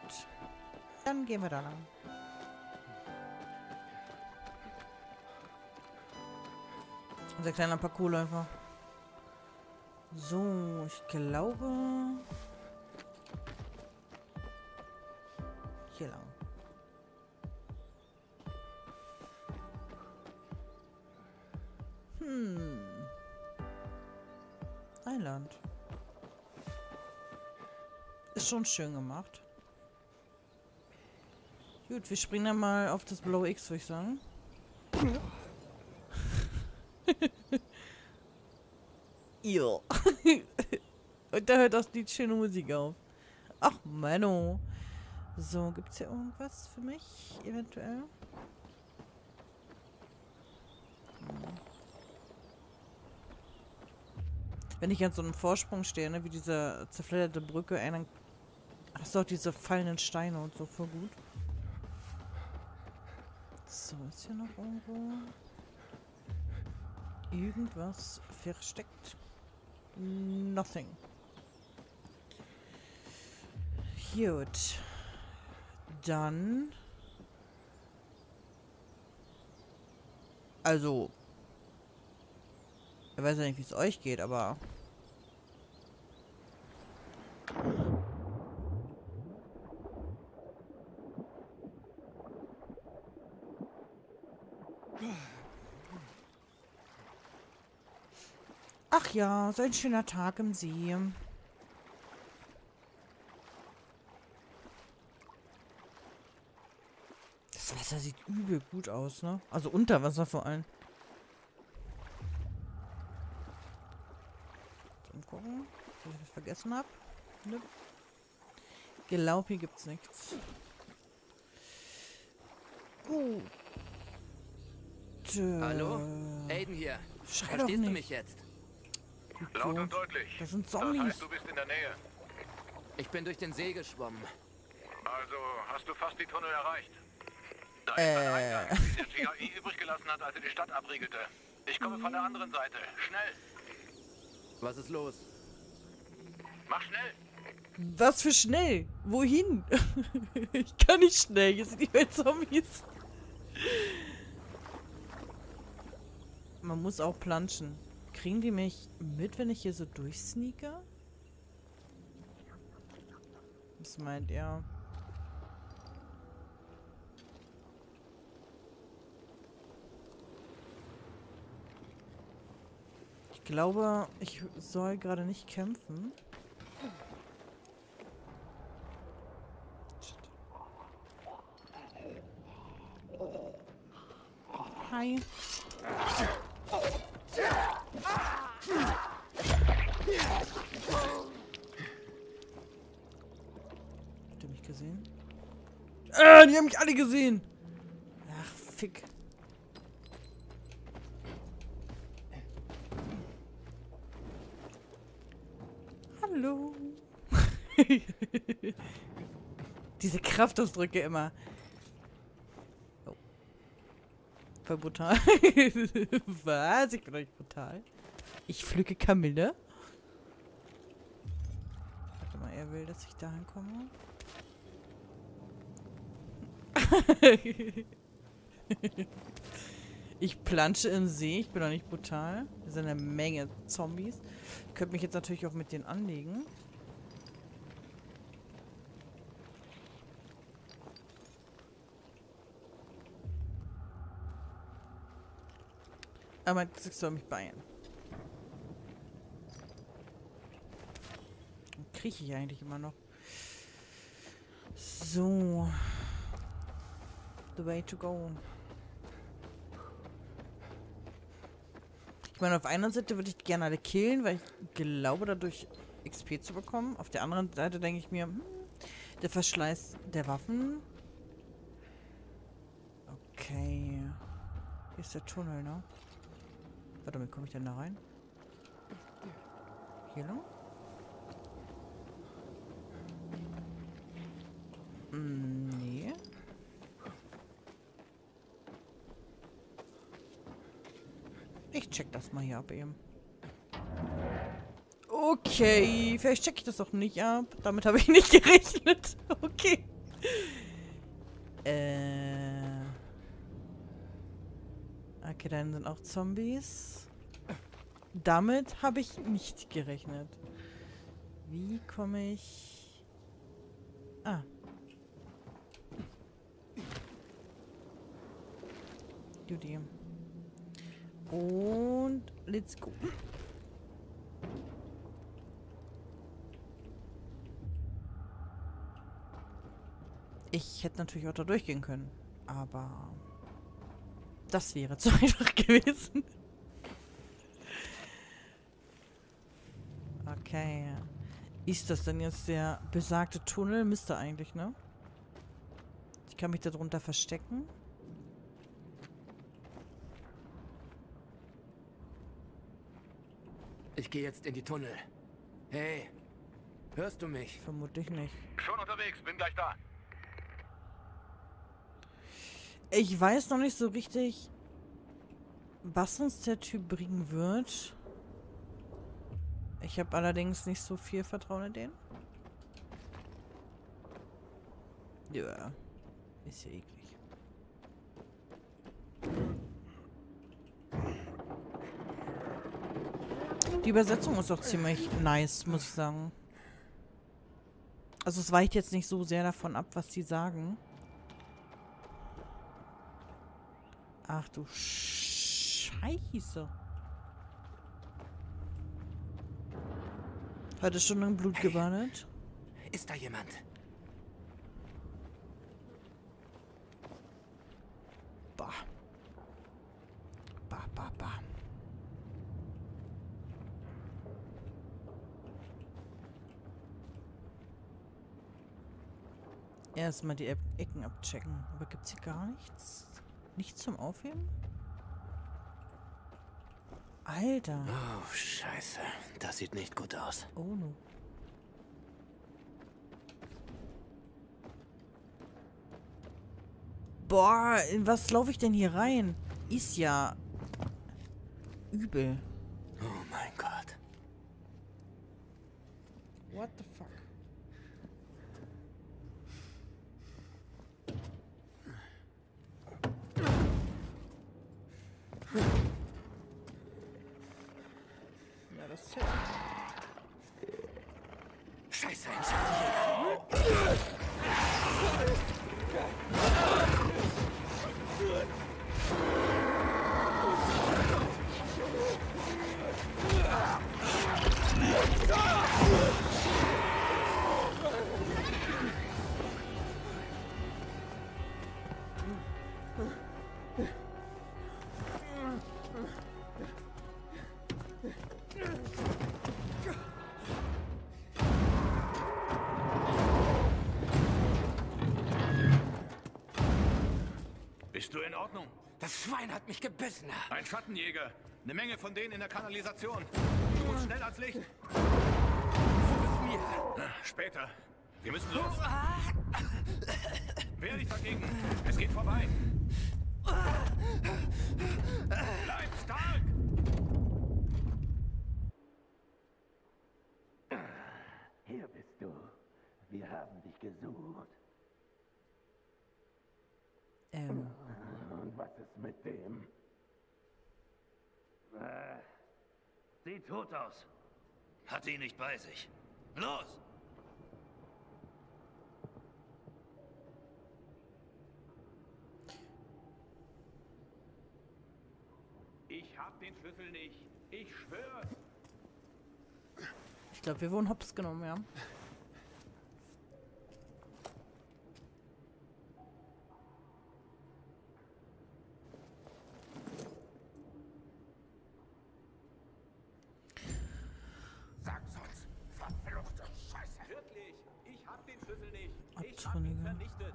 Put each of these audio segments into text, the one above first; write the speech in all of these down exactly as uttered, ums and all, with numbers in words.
Dann gehen wir da lang. Unser kleiner Parkourläufer. So, ich glaube... Hier lang. Hm. Eiland. Ist schon schön gemacht. Gut, wir springen dann mal auf das blaue X, würde ich sagen. Ja. Und da hört auch die schöne Musik auf. Ach, Mano. So, gibt es hier irgendwas für mich, eventuell? Hm. Wenn ich an so einem Vorsprung stehe, ne, wie diese zerfledderte Brücke, ey, dann hast du auch diese fallenden Steine und so, voll gut. So, ist hier noch irgendwo irgendwas versteckt? Nothing. Gut. Dann... Also... Ich weiß ja nicht, wie es euch geht, aber... Ach ja, so ein schöner Tag im See. Das Wasser sieht übel gut aus, ne? Also unter Wasser vor allem. Mal gucken, ob ich das vergessen habe. Ne? Glaub, hier gibt's nichts. Gut. Äh, Hallo? Aiden hier. Schrei doch Verstehst nicht. du mich jetzt? Laut und deutlich. Das sind Das Zombies. heißt, du bist in der Nähe. Ich bin durch den See geschwommen. Also hast du fast die Tunnel erreicht. Da Äh. ist ein Eingang, den der G A I übrig gelassen hat, als er die Stadt abriegelte. Ich komme von der anderen Seite. Schnell. Was ist los? Mach schnell. Was für schnell? Wohin? Ich kann nicht schnell. Hier sind die Welt Zombies. Man muss auch planschen. Kriegen die mich mit, wenn ich hier so durchsneake? Was meint ihr? Ich glaube, ich soll gerade nicht kämpfen. Shit. Hi. Habt ihr mich gesehen? Äh, die haben mich alle gesehen. Ach, fick. Hallo. Diese Kraftausdrücke immer. Oh. Voll brutal. Was? Ich bin doch nicht brutal. Ich pflücke Kamille. Warte mal, er will, dass ich dahin komme. Ich plansche im See. Ich bin doch nicht brutal. Das sind eine Menge Zombies. Ich könnte mich jetzt natürlich auch mit denen anlegen. Aber ich soll mich beeilen. Krieche ich eigentlich immer noch. So. The way to go. Ich meine, auf einer Seite würde ich gerne alle killen, weil ich glaube, dadurch X P zu bekommen. Auf der anderen Seite denke ich mir, hm, der Verschleiß der Waffen. Okay. Hier ist der Tunnel, ne? Warte mal, komme ich denn da rein? Hier lang? Mm, nee. Ich check das mal hier ab eben. Okay, vielleicht check ich das auch nicht ab. Damit habe ich nicht gerechnet. Okay. äh. Okay, dann sind auch Zombies. Damit habe ich nicht gerechnet. Wie komme ich... Ah. Judy. Und let's go. Ich hätte natürlich auch da durchgehen können, aber das wäre zu einfach gewesen. Okay. Ist das denn jetzt der besagte Tunnel? Müsste eigentlich, ne? Ich kann mich da drunter verstecken. Ich gehe jetzt in die Tunnel. Hey, hörst du mich? Vermutlich nicht. Schon unterwegs, bin gleich da. Ich weiß noch nicht so richtig, was uns der Typ bringen wird. Ich habe allerdings nicht so viel Vertrauen in den. Ja, ist ja eklig. Die Übersetzung ist auch ziemlich nice, muss ich sagen. Also es weicht jetzt nicht so sehr davon ab, was sie sagen. Ach du Scheiße. Hat es schon im Blut Hey, gebadet? ist da jemand? Bah. Bah, bah, bah. Erstmal die Ecken abchecken. Aber gibt's hier gar nichts? Nichts zum Aufheben? Alter. Oh, scheiße. Das sieht nicht gut aus. Oh no. Boah, in was laufe ich denn hier rein? Ist ja übel. Oh mein Gott. What the fuck? Ja, das zählt. Scheiße, Incendiator. Bist du in Ordnung? Das Schwein hat mich gebissen. Ein Schattenjäger. Eine Menge von denen in der Kanalisation. Du musst schnell ans Licht. Wo ist mir? Später. Wir müssen los. Wehr dich dagegen. Es geht vorbei. Bleib stark! Hier bist du. Wir haben dich gesucht. Ähm. Und was ist mit dem? Äh, sieht tot aus. Hat ihn nicht bei sich. Los! Ich hab den Schlüssel nicht. Ich schwör's. Ich glaube, wir wurden hops genommen, ja. Sag's uns. Verfluchte Scheiße. Wirklich, ich hab den Schlüssel nicht. Ich hab ihn Abtrünnige. vernichtet.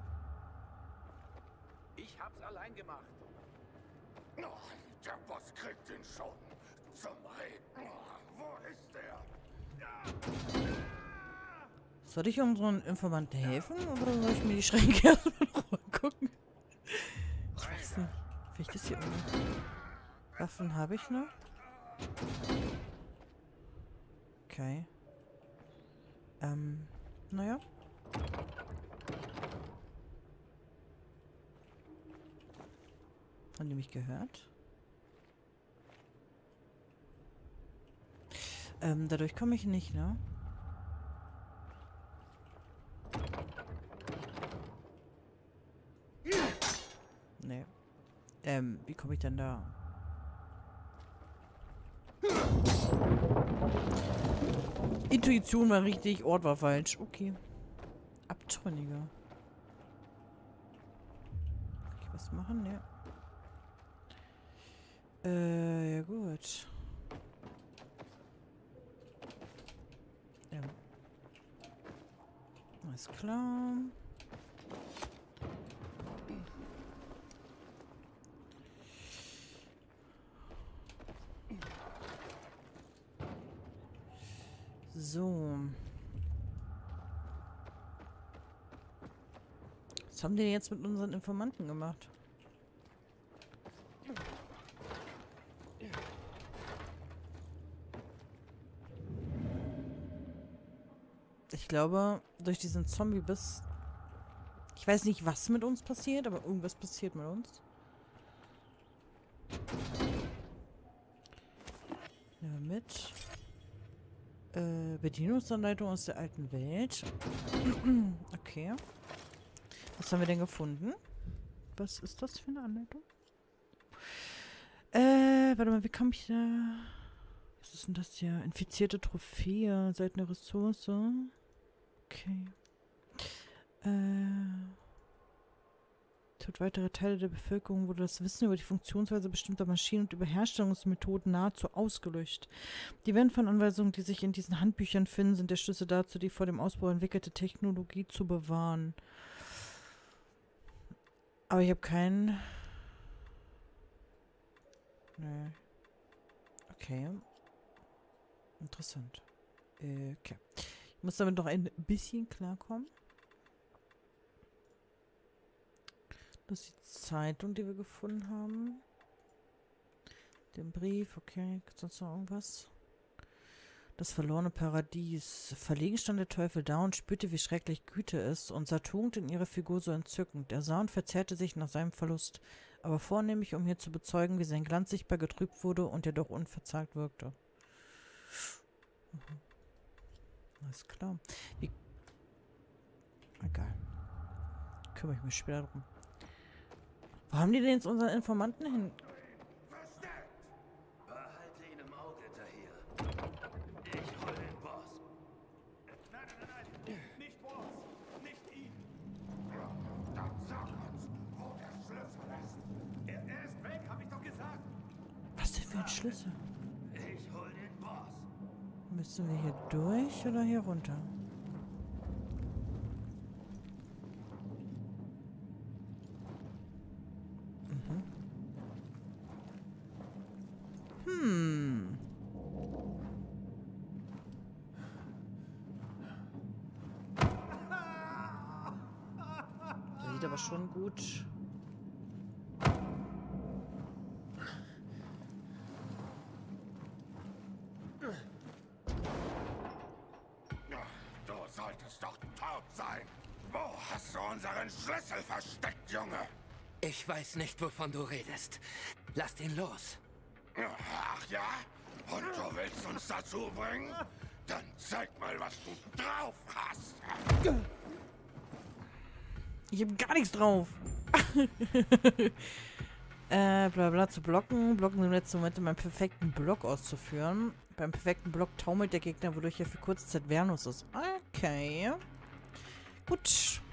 Ich hab's allein gemacht. Oh, der Boss kriegt ihn schon. Zum Reden. Oh, wo ist er? Soll ich unseren Informanten helfen oder soll ich mir die Schränke erstmal in Ruhe gucken? Ich weiß nicht. Vielleicht ist hier irgendwie. Waffen habe ich noch? Okay. Ähm, naja. Haben die mich gehört? Ähm, dadurch komme ich nicht, ne? Nee. Ähm, wie komme ich denn da? Intuition war richtig, Ort war falsch. Okay. Abtrünniger. Kann ich was machen? Ja. Äh, ja gut. Ja. Alles klar. So. Was haben die denn jetzt mit unseren Informanten gemacht? Ich glaube, durch diesen Zombie-Biss... Ich weiß nicht, was mit uns passiert, aber irgendwas passiert mit uns. Nehmen wir mit. Äh, Bedienungsanleitung aus der alten Welt. Okay. Was haben wir denn gefunden? Was ist das für eine Anleitung? Äh, warte mal, wie komme ich da... Was ist denn das hier? Infizierte Trophäe, seltene Ressource. Okay. Äh... Tut weitere Teile der Bevölkerung wurde das Wissen über die Funktionsweise bestimmter Maschinen und über Herstellungsmethoden nahezu ausgelöscht. Die werden von Anweisungen, die sich in diesen Handbüchern finden, sind der Schlüssel dazu, die vor dem Ausbau entwickelte Technologie zu bewahren. Aber ich habe keinen... Nee. Okay. Interessant. Äh, okay. Ich muss damit noch ein bisschen klarkommen. Das ist die Zeitung, die wir gefunden haben. Den Brief, okay. Gibt es sonst noch irgendwas? Das verlorene Paradies. Verlegen stand der Teufel da und spürte, wie schrecklich Güte ist und sah Tugend in ihrer Figur so entzückend. Er sah und verzerrte sich nach seinem Verlust, aber vornehmlich, um hier zu bezeugen, wie sein Glanz sichtbar getrübt wurde und er doch unverzagt wirkte. Mhm. Alles klar. Wie... Egal. Kümmere ich mich später drum. Wo haben die denn jetzt unseren Informanten hin? Behalte ihn im Auge, Tahir. Ich hol den Boss. Nein, nein, nein, nicht Boss, nicht ihn. Dann sag uns, wo der Schlüssel ist. Er, er ist weg, hab ich doch gesagt. Was denn für ein Schlüssel? Ich hol den Boss. Müssen wir hier durch oder hier runter? Hm. Das sieht aber schon gut. Du solltest doch taub sein. Wo hast du unseren Schlüssel versteckt, Junge? Ich weiß nicht, wovon du redest. Lass ihn los. Ach ja? Und du willst uns dazu bringen? Dann zeig mal, was du drauf hast. Ich habe gar nichts drauf. äh, bla bla zu blocken. Blocken im letzten Moment, um einen perfekten Block auszuführen. Beim perfekten Block taumelt der Gegner, wodurch er für kurze Zeit wehrlos ist. Okay. Gut.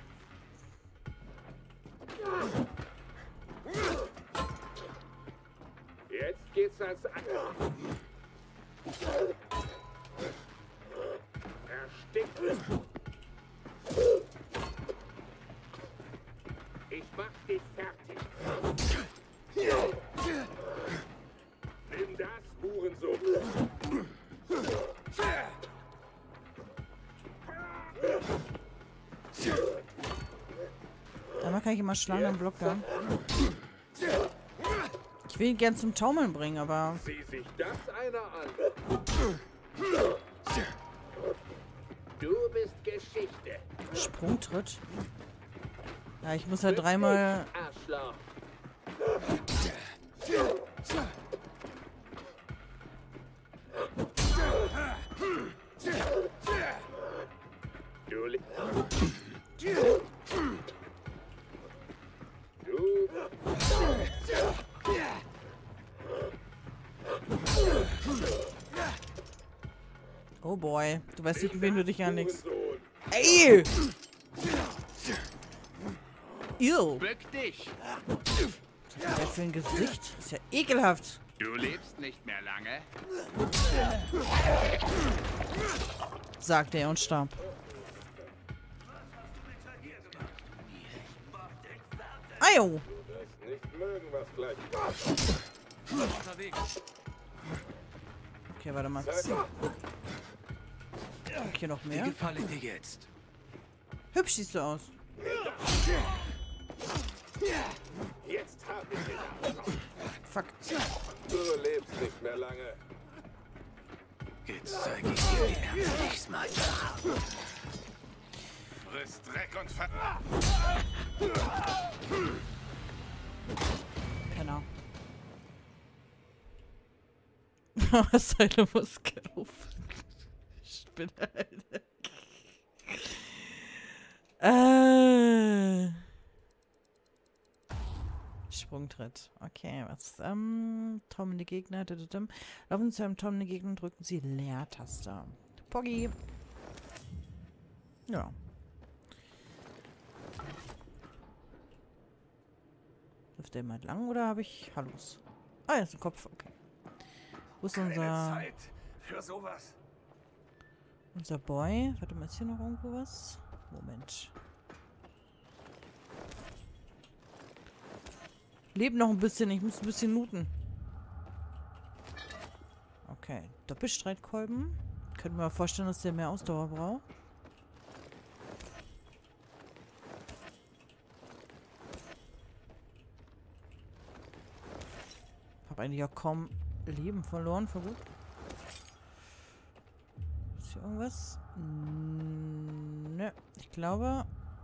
Jetzt geht's ans andere. Erstickt. Ich mach dich fertig. Nimm das, Hurensohn. Einmal kann ich immer schlagen am Block da. Ich will ihn gern zum Taumeln bringen, aber... Sieh sich das einer an. Du bist Geschichte. Sprungtritt. Ja, ich muss ja dreimal... Arschloch. Du li- Oh boy. Du weißt nicht, mit wem du dich anlegst. Ey! Ew. Bück dich! Was für ein Gesicht. Ist ja ekelhaft. Du lebst nicht mehr lange. Sagte er und starb. Ajo! Nicht mögen, was gleich Okay, warte mal. Hier noch Wie mehr. gefalle dir jetzt? Hübsch siehst du aus. Jetzt hab ich dich. Fuck. Du lebst nicht mehr lange. Jetzt zeige ich dir, wie ernst ich's meine. Friss Dreck und Ver... Penner. Seine Muskeln auf. Ich bin Alter. Äh. Sprungtritt. Okay, was? Ähm, taumelnde Gegner. Laufen Sie zu einem taumelnden Gegner und drücken Sie Leertaste. Poggi. Ja. Läuft der mal lang oder habe ich Hallos? Ah, jetzt ist ein Kopf. Okay. Wo ist Keine unser, Zeit für sowas. unser Boy? Warte mal, ist hier noch irgendwo was? Moment. Leb noch ein bisschen, ich muss ein bisschen looten. Okay, Doppelstreitkolben. Könnte mir mal vorstellen, dass der mehr Ausdauer braucht. Hab eigentlich auch kaum Leben verloren, voll gut. Ist hier irgendwas? Nö, ich glaube...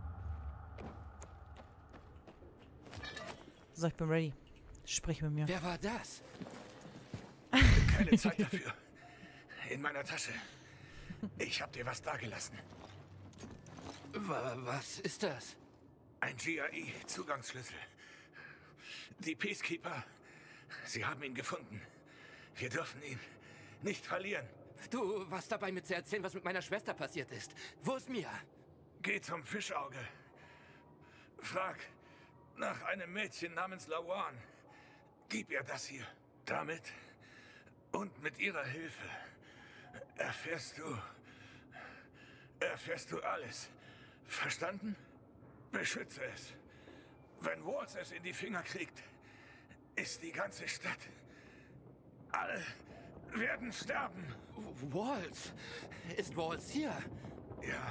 So, ich bin ready. Sprich mit mir. Wer war das? Keine Zeit dafür. In meiner Tasche. Ich hab dir was dagelassen. Wa- Was ist das? Ein G R I-Zugangsschlüssel. Die Peacekeeper, sie haben ihn gefunden. Wir dürfen ihn nicht verlieren. Du warst dabei, mir zu erzählen, was mit meiner Schwester passiert ist. Wo ist Mia? Geh zum Fischauge. Frag nach einem Mädchen namens Lawan. Gib ihr das hier. Damit und mit ihrer Hilfe erfährst du... erfährst du alles. Verstanden? Beschütze es. Wenn Waltz es in die Finger kriegt, ist die ganze Stadt... alle werden sterben. Waltz? Ist Waltz hier? Ja.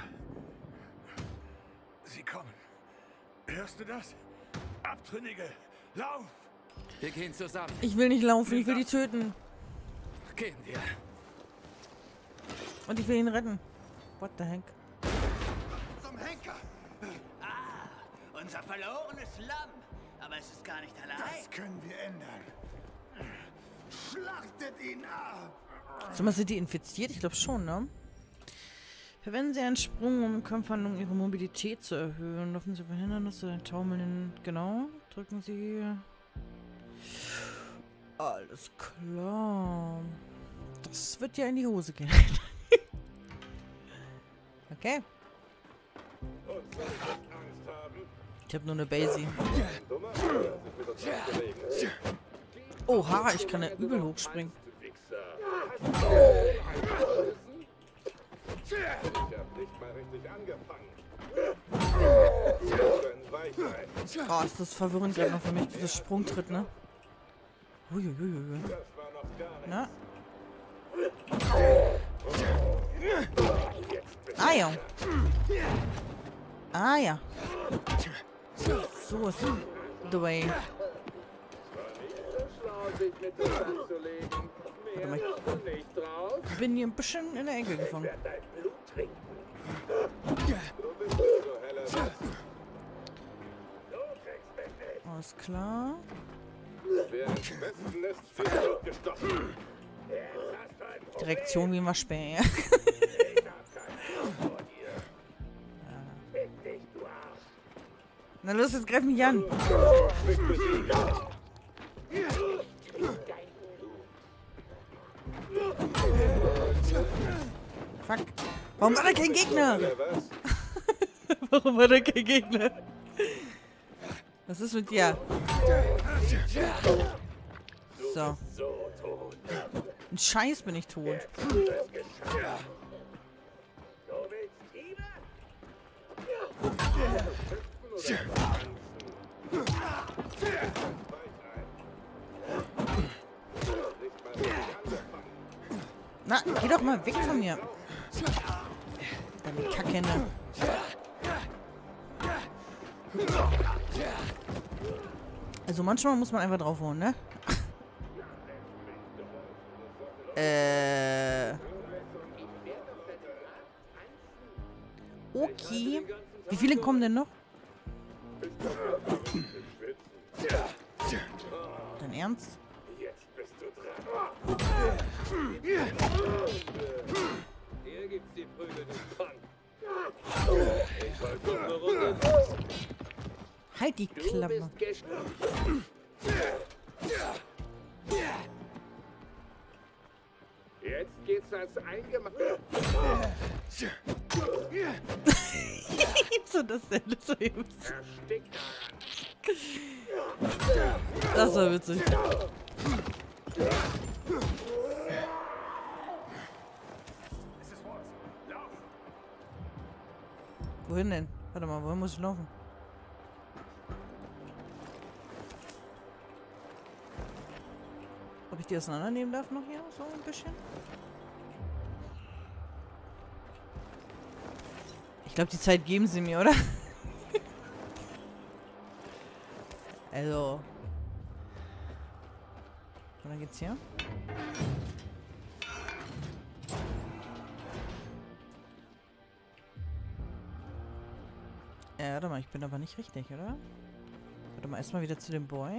Sie kommen. Hörst du das? Abtrünnige, lauf! Wir gehen zusammen. Ich will nicht laufen, ich will die töten. Gehen wir. Und ich will ihn retten. What the heck? Zum Henker! Ah, unser verlorenes Lamm. Aber es ist gar nicht allein. Das können wir ändern. Schlachtet ihn ab! Sag mal, sind die infiziert? Ich glaube schon, ne? Verwenden Sie einen Sprung, um Kampfhandlungen Ihre Mobilität zu erhöhen. Laufen Sie verhindern, dass Sie den taumelnden... Genau. Drücken Sie... Alles klar. Das wird ja in die Hose gehen. Okay. Und soll ich jetzt Angst haben? Ich habe nur eine Basie. Dummer, der sich mit uns angelegen ist. Oha, ich kann ja übel hochspringen. Wichser. Ich hab nicht mal richtig angefangen. Schön weich sein. Oh, ist das verwirrend gerade noch für mich, dieses Sprungtritt, ne? Uiuiui. Das war noch gar nicht. Na? Ah ja. Ah ja. So ist the way. War nicht so schlau, sich mit uns anzulegen. Mehr mal. hast du nicht drauf. Ich bin hier ein bisschen in der Ecke gefangen. Werd dein Blut trinken. Du bist so heller. Du kriegst mich nicht. Alles klar. Wer Westen ist viel gestochen. Direktion wie immer Späher. Na los, jetzt greif mich an. Fuck. Warum war da kein Gegner? Warum war da kein Gegner? Was ist mit dir? So. Ein Scheiß bin ich tot. Na, geh doch mal weg von mir. Deine Kackhände. Also manchmal muss man einfach draufhauen, ne? äh. Okay. Wie viele kommen denn noch? Dein Ernst? Jetzt bist du dran. Hier gibt's die Prügel nicht dran. Ich wollte doch eine Runde. Halt die Klappe. Jetzt geht's ans Eingemachte. So das denn so eben. Erstickt Das war witzig. Wohin denn? Warte mal, wohin muss ich laufen? Ob ich die auseinandernehmen darf noch hier? So ein bisschen? Ich glaube, die Zeit geben sie mir, oder? Also. Und dann geht's hier. Äh, warte mal, ich bin aber nicht richtig, oder? Warte mal, erstmal wieder zu dem Boy.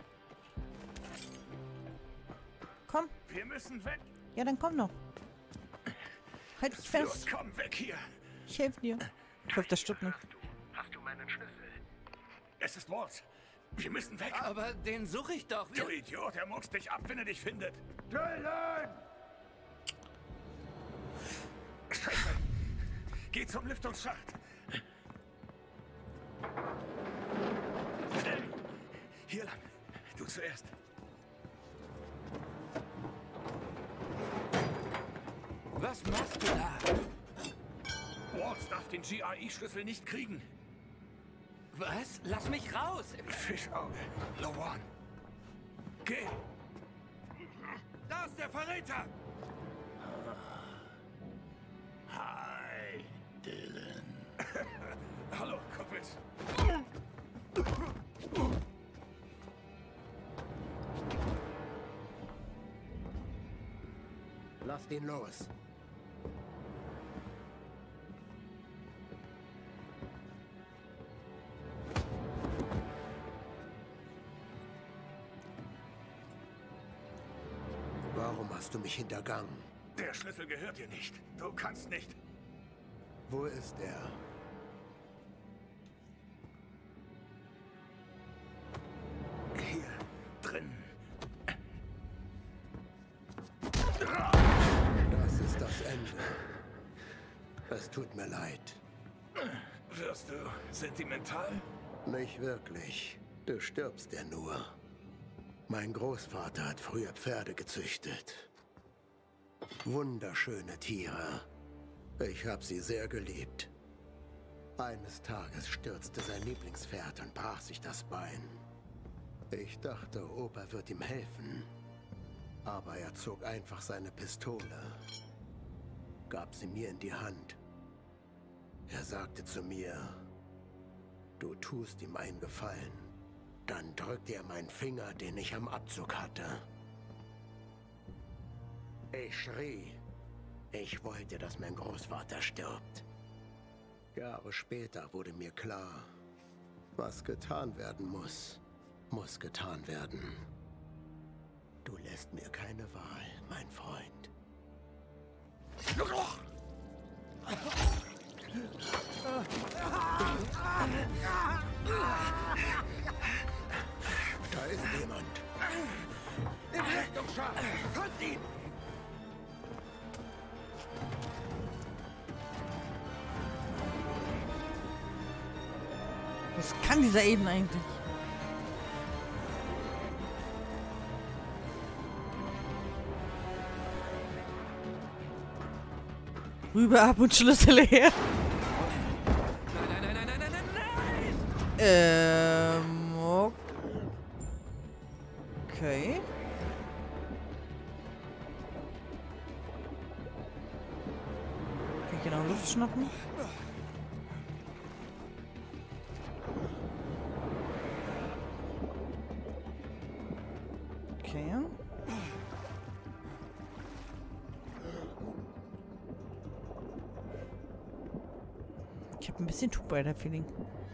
Komm. Wir müssen weg. Ja, dann komm doch. Halt dich fest. Los, komm weg hier. Ich helfe dir. Ich hoffe, das stimmt nicht. Hast du meinen Schlüssel? Es ist Walt. Wir müssen weg. Aber den suche ich doch. Du Idiot, er muckst dich ab, wenn er dich findet. Dylan! Scheiße. Geh zum Lüftungsschacht. Schnell. Hier lang. Du zuerst. Was machst du da? Walt darf den G R E-Schlüssel nicht kriegen. Was? Lass mich raus! Fischauge. Lawan. Geh. Da ist der Verräter! Hi, Dylan. Hallo, Kumpels. Lasst ihn los. Warum hast du mich hintergangen? Der Schlüssel gehört dir nicht. Du kannst nicht. Wo ist er? Hier drin. Das ist das Ende. Es tut mir leid. Wirst du sentimental? Nicht wirklich. Du stirbst ja nur. Mein Großvater hat früher Pferde gezüchtet. Wunderschöne Tiere. Ich habe sie sehr geliebt. Eines Tages stürzte sein Lieblingspferd und brach sich das Bein. Ich dachte, Opa wird ihm helfen. Aber er zog einfach seine Pistole, gab sie mir in die Hand. Er sagte zu mir, du tust ihm einen Gefallen. Dann drückte er meinen Finger, den ich am Abzug hatte. Ich schrie. Ich wollte, dass mein Großvater stirbt. Jahre später wurde mir klar, was getan werden muss, muss getan werden. Du lässt mir keine Wahl, mein Freund. Da ist jemand. In Richtung Schaf. Kommt ihn! Was kann dieser Eden eigentlich? Rübe ab und Schlüssel her. Nein, nein, nein, nein, nein, nein, nein! Ähm, okay. Kann ich hier noch Luft schnappen? Okay. Ich habe ein bisschen Tomb Raider Feeling.